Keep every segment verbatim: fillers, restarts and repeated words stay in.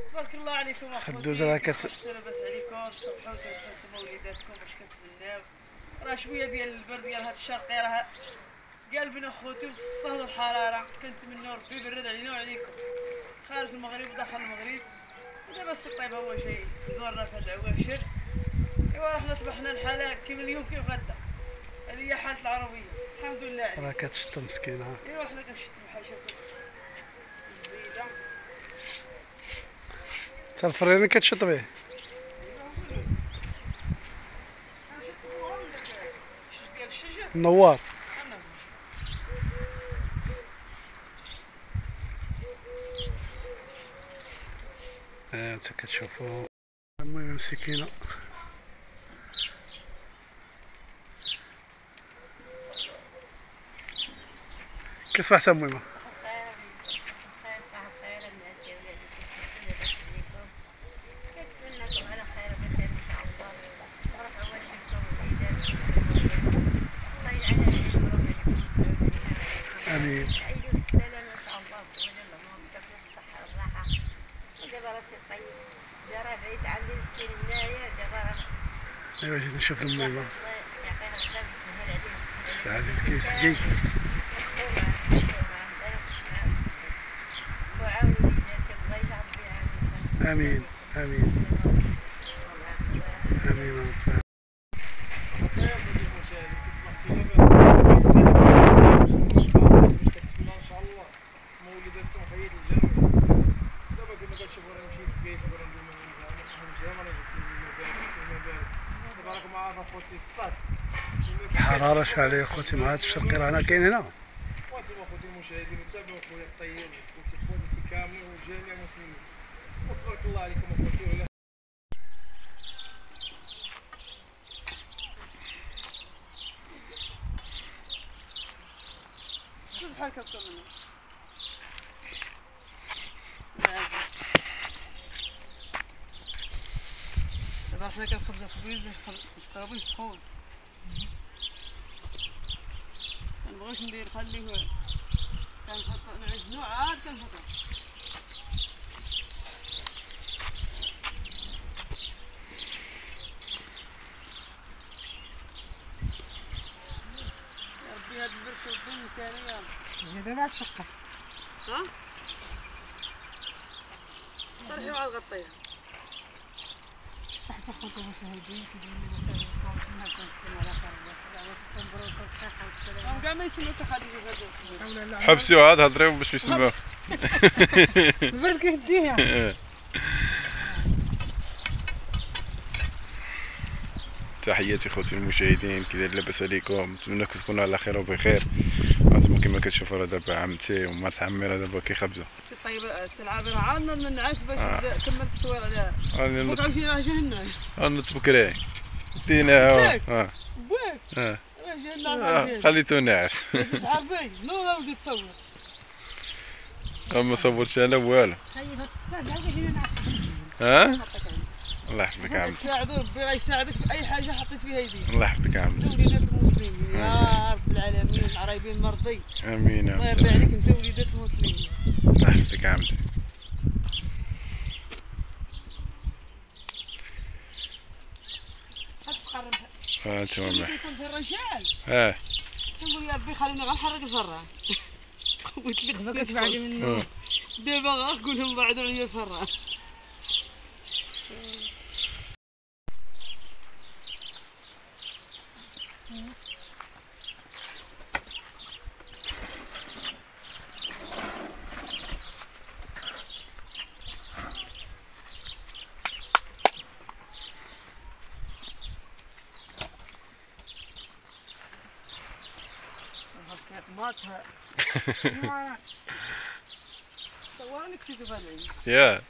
تبارك الله عليكم اخوتي. خدوز راه كت لاباس عليكم، صبحوا نتمنوا وليداتكم باش كنتمناو. راه شويه ديال البرد ديال هاد الشرقي راه قلبنا اخوتي وصهدوا الحراره، كنتمنوا ربي يبرد علينا وعليكم. خارج المغرب وداخل المغرب، ودابا السي الطيب هو جاي زورنا في هاد العواشر. ايوا حنا صبحنا الحاله كيما اليوم كيف غدا، هذه هي حاله العربيه الحمد لله عليك. راه كتشط مسكينه. ايوا حنا كنشتو بحال شكون الزبيده تا الفريني كتشط به. النوار ها انت كتشوفوا. المهم مسكينه كيصبح تا المهم. امين. يعيشوا بالسلامه ان شاء الله وجل اللهم بكثره الصحه والراحه. ودابا راه سي طيب راه بعيد عندي مسكين هنايا دابا راه. ايوا جيت نشوف المهمه. الله يعطيها الخير ويسهل عليه. السي عزيز كيسقي. وعاونوا وليداتي الله يجعل بها. امين امين امين رب. الحرارة شحال خوتي مع هاد الشرقي رانا كاين هنا. وانتم اخوتي المشاهدين تابعوا خويا الطيب خوتي خواتاتي كاملين وجميع المسلمين، وتبارك الله عليكم اخوتي. ولا شوف بحال كتكون منه دابا حنا كنخبزو الخبيز باش نفطرو به سخون. كنبغيوش ندير نخليه كنحط نعجنو عاد كنحطو. يا ربي هاد البرد كيدي مكانية. زيد دابا عاد شقة. ها؟ طرحي وعاد غطيها. صحت اخوتي المشاهدين كيديروا مساء الخير كنتمنى على خير الله مبروك الصحة والسلامة. كاع ما يسمعوك خديجة غادي. حبسيوها هاد هضريو باش يسمعوها. البرد كيهديها. تحياتي خوتي المشاهدين، كي داير لاباس عليكم؟ نتمنىكم تكونوا على خير وبخير. انتم كما كتشوفوا راه دابا عمتي ومرت عمي راه دابا كيخبزوا. السي طيب السي العابر عاودنا من النعاس باش آه. كملت التصوير عليها. بغيت عاوتاني راه جا الناس. نط بكري ديناها. اه بواك اه راه جا الناس خليتو ناعس. عربي نوض ولدي تصور. ما صورتش انا والو. ها الله يحفظك يا عمتي. تساعدو ربي غيساعدك في اي حاجه حطيت فيها يديك. الله يحفظك يا عمتي. وليدات المسلمين يا رب العالمين العرايبين مرضي. امين يا الله عمتي. يرضي عليك انت وليدات المسلمين. الله يحفظك يا عمتي. تقرب ها انت ماما. كيكون في الرجال. اه كنقول يا ربي خلينا غير نحرك الفران. قلت لك دابا كتبعدي منه. دابا غير قول لهم بعدوا عليا الفران. ماتها صورني كنتي تشوف هذا يا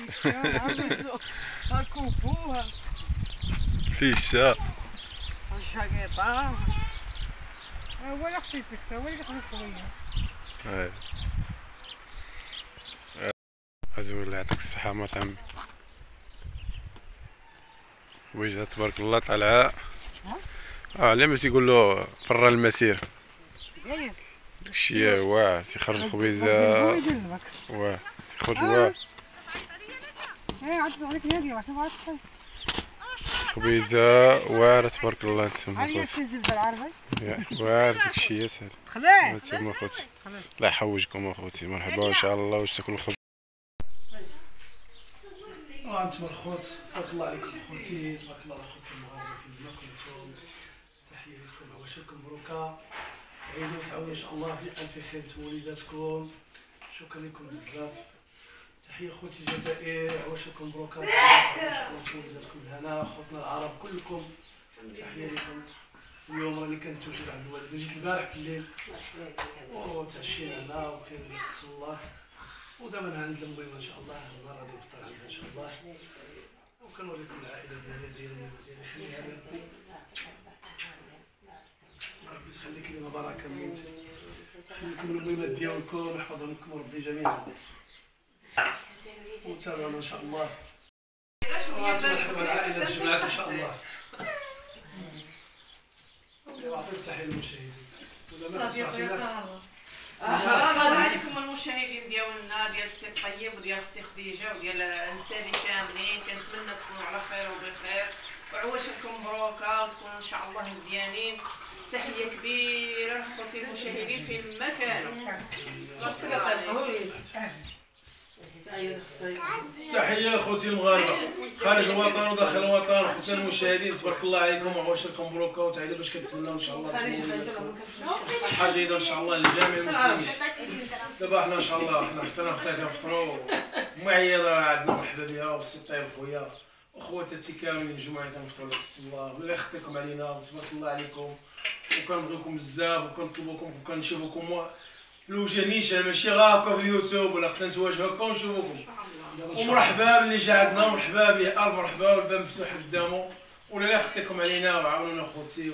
هاكوبوها فيشا الشاقيطة. هو اللي خصيتك هو اللي خصيتك خويا. ازول الله يعطيك الصحة مرت عمي. وجهها تبارك الله طالعة. اه على ما تيقول له فرا المسير. داكشي واعر تيخرج خبيزة. واه تيخرج واعر. ايه عاد عليك هادي واش بغات تحس خبيزه واعره تبارك الله تما هذه خوتي. الزبده العربي واعر داكشي يا سهل. خليه تما خوتي الله يحوجكم اخوتي، مرحبا وان شاء الله واش تاكلوا الخبز. وانتم الخوت تبارك الله عليكم خوتي، تبارك الله على خوتي المغاربه في ما كنتم. تحيه لكم عواشركم مبروكه، تعيدوا وتعاودوا ان شاء الله بالف خير وليداتكم. شكرا لكم بزاف. تحيه خوتي الجزائر، عواشركم مبروكه ان شاء الله وليداتكم الهنا. خوتنا العرب كلكم تحيه لكم. اليوم راني كنتوجد عند الوالدين، جيت البارح في الليل وتعشينا هنا وكاين اللي تصلى، ودابا عند الميمه ان شاء الله النهار غادي نفطر عندها ان شاء الله. وكنوريكم العائله ديالي ديالي ديالي خليها لي ربي، ربي تخليك لنا بركه ميت، خلي لكم الميمات ديالكم ويحفظهم لكم ربي جميعا. وتابعونا ان شاء الله. مرحبا العائله جمعت ان شاء الله. يعطيك تحيه للمشاهدين. السلام عليكم المشاهدين ديالنا، ديال السي الطيب وديال اختي خديجه وديال النسالي كاملين. كنتمنى تكونوا على خير وبخير وعواشركم مبروكه وتكونوا ان شاء الله مزيانين. تحيه كبيره لاخوتي المشاهدين فين ما كانوا. تحيه اخوتي المغاربه خارج الوطن وداخل الوطن، خوتنا المشاهدين تبارك الله عليكم وعواشركم مبروكه، وتعيدوا باش كنتمناو ان شاء الله تكونوا بالصحه جيده ان شاء الله لجميع المسلمين. دابا حنا ان شاء الله حنا حتى انا خطيت نفطروا معيضه راه عندنا مرحبا بها وبسي الطيب خويا وخواتاتي كاملين الجمعه كنفطروا لك الله ولا يخطيكم علينا وتبارك الله عليكم. وكنبغيكم بزاف وكنطلبوكم وكنشوفوكم الوجه نيشان ماشي غير هكا في اليوتيوب ولا خصنا نتواجهوا هكا ونشوفوكم. ومرحبا باللي جا عندنا، مرحبا به، الف مرحبا والباب مفتوح قدامه. ولا لا يخطيكم علينا وعاونونا خوتي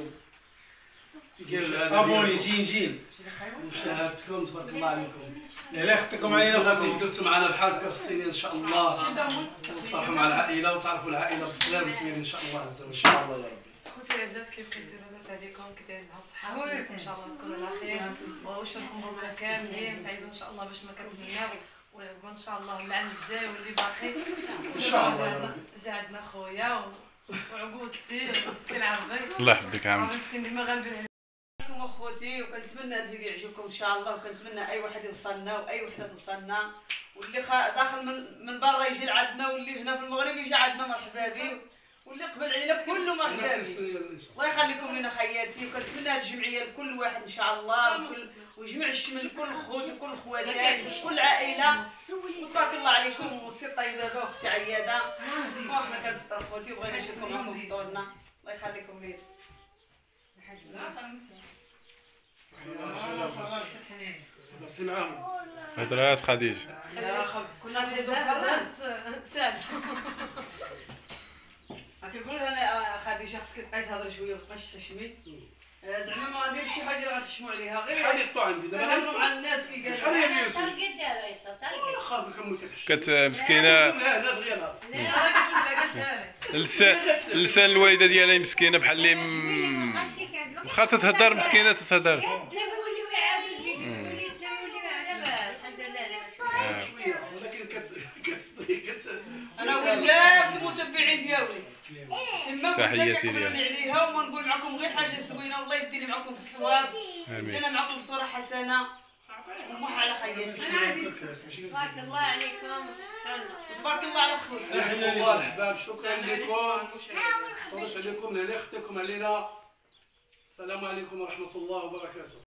ابوني جين جين مشاهدتكم تبارك الله عليكم. لا يخطيكم علينا خوتي. تجلسوا معنا بحال هكا في السنين ان شاء الله، تصطلحوا مع العائله وتعرفوا العائله بالصغير والكبير ان شاء الله عز وجل. ان شاء الله يا ربي. خوتي العزاز كيف بقيتو لاباس عليكم؟ كي دايرين مع الصحة؟ ان شاء الله تكونوا على خير وعواشركم مبروكه كاملين، تعيدوا ان شاء الله باش ما كنتمناو ونعقبوا ان شاء الله العام الجاي واللي باقي ان شاء الله يا ربي. جا عندنا خويا وعقوزتي والسي العربي الله يحفظك عمتي. مسكين ديما غالبين عليكم اخوتي، وكنتمنى هذا الفيديو يعجبكم ان شاء الله، وكنتمنى اي واحد يوصلنا واي وحده توصلنا، واللي خا... داخل من, من برا يجي لعندنا واللي هنا في المغرب يجي عندنا مرحبا به، واللي قبل علينا كله مرحبا به. الله يخليكم لنا خياتي، وكنتمنى هذه الجمعيه لكل واحد ان شاء الله، وكل ويجمع الشمل كل خوت وكل خواتات وكل عائله. وتبارك الله عليكم والسي الطيبه واختي عياده، وحنا كنفطر خوتي وبغينا نشوفكم معكم في فطورنا. الله يخليكم لي. هضرات خديجه كنا دازت ساعه كيقول انا خديجه خصك تبقاي تهضري شويه وتبقاي تحشمي، زعما ما غنديرش شي حاجه اللي غنحشموا عليها، غير شحال يقطعوا عندي دابا كنهضروا مع الناس كي قال شحال هي بيوتي الطرقه ديالو يطلع طرقه واخا كمل كتحشم كت مسكينه لا لا دغيا انا قلت لها قالتها لي لسان لسان الوالده ديالها مسكينه بحال اللي م- واخا تتهضر مسكينه تتهضر. يوليو يعاودوا الفيديو يولي يولي على الحمد لله شويه ولكن كت كتصدري كت انا ولات المتبعين ديالي اما تحياتي كنت ليها. عليها وما نقول معكم غير حاجه زوينه، والله يديني معكم في الصواب، امين. يدينا معكم في صوره حسنه ومح على خياتي. تبارك الله عليكم. وتبارك الله على خوتي. تحيه لكم الحباب، شكرا لكم، ما عليكم لا يخطيكم علينا. السلام عليكم ورحمه الله وبركاته.